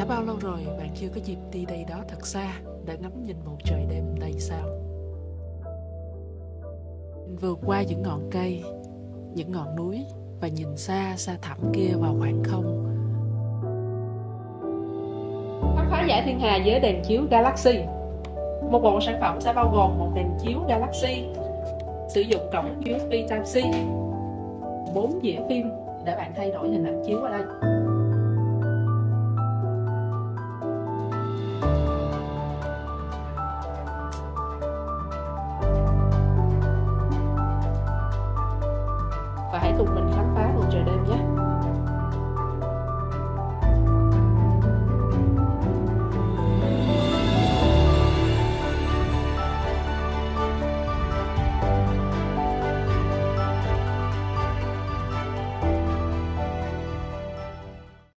Đã bao lâu rồi bạn chưa có dịp đi đây đó thật xa để ngắm nhìn bầu trời đêm đầy sao? Vượt qua những ngọn cây, những ngọn núi và nhìn xa xa thẳm kia vào khoảng không. Khám phá dải thiên hà với đèn chiếu Galaxy. Một bộ sản phẩm sẽ bao gồm một đèn chiếu Galaxy, sử dụng cổng USB Type-C, 4 dĩa phim để bạn thay đổi hình ảnh chiếu ở đây.